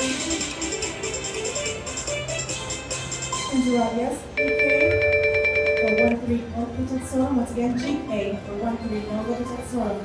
Yes, GK for 1-3 unlimited sum. Once again, GK for 1-3 unlimited sum.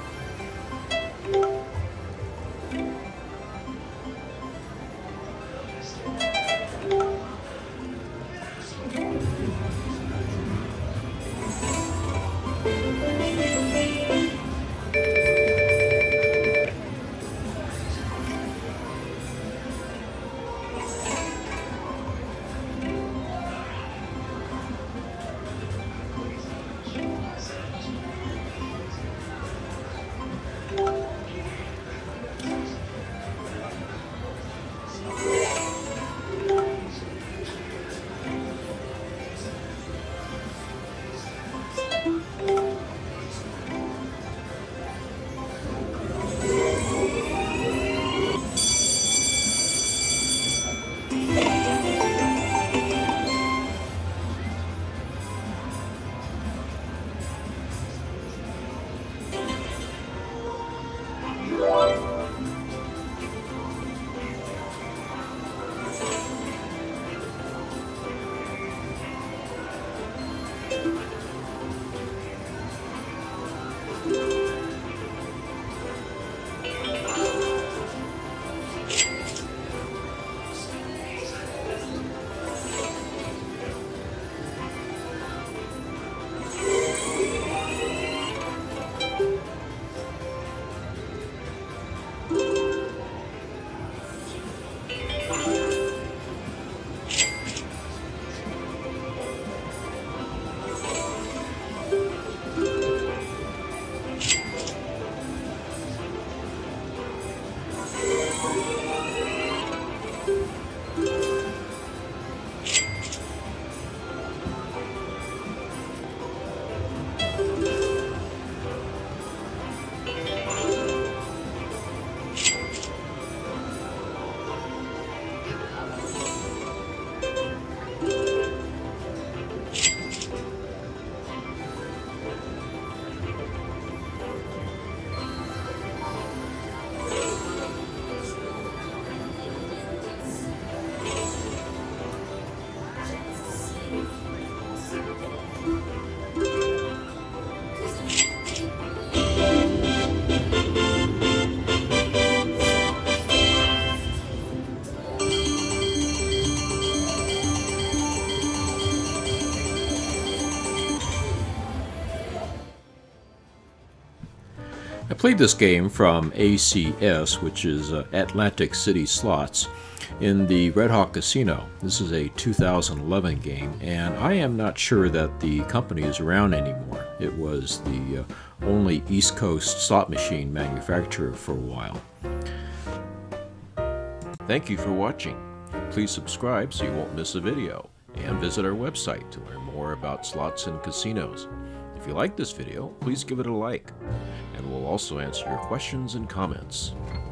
I played this game from ACS, which is Atlantic City Slots, in the Red Hawk Casino. This is a 2011 game, and I am not sure that the company is around anymore. It was the only East Coast slot machine manufacturer for a while. Thank you for watching. Please subscribe so you won't miss a video, and visit our website to learn more about slots and casinos. If you like this video, please give it a like, and we'll also answer your questions and comments.